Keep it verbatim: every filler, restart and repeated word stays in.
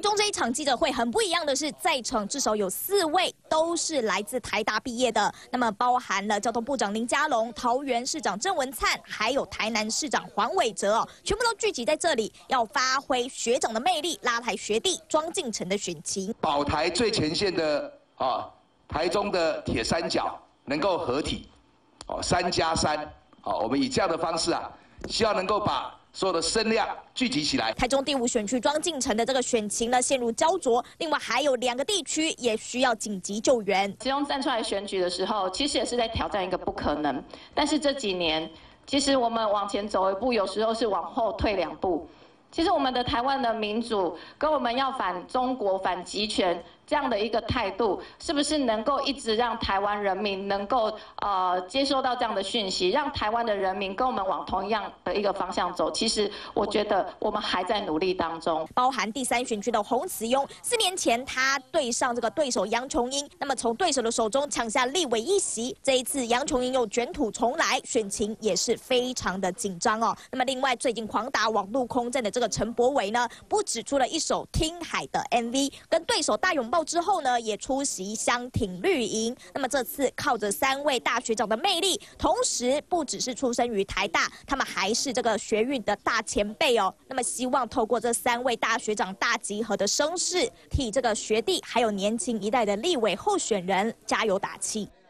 中这一场记者会很不一样的是，在场至少有四位都是来自台大毕业的，那么包含了交通部长林佳龙、桃园市长郑文灿，还有台南市长黄伟哲哦，全部都聚集在这里，要发挥学长的魅力，拉抬学弟庄敬诚的选情。 保台最前线的啊，台中的铁三角能够合体，哦，三加三，好，我们以这样的方式啊，希望能够把所有的声量聚集起来。 台中第五选区庄敬诚的这个选情呢陷入焦灼，另外还有两个地区也需要紧急救援。 其中站出来选举的时候，其实也是在挑战一个不可能，但是这几年，其实我们往前走一步，有时候是往后退两步。其实我们的台湾的民主跟我们要反中国、反集权这样的一个态度，是不是能够一直让台湾人民能够呃接收到这样的讯息，让台湾的人民跟我们往同样的一个方向走？其实我觉得我们还在努力当中。 包含第三选区的洪慈庸，四年前他对上这个对手杨琼英，那么从对手的手中抢下立委一席。这一次杨琼英又卷土重来，选情也是非常的紧张哦。那么另外最近狂打网路空战的这个陈柏惟呢，不只出了一首《听海》的 M V， 跟对手大拥抱之后呢，也出席相挺绿营。那么这次靠着三位大学长的魅力，同时不只是出生于台大，他们还是这个学运的大前辈哦。那么希望透过这三位大学长大集合的声势，替这个学弟还有年轻一代的立委候选人加油打气。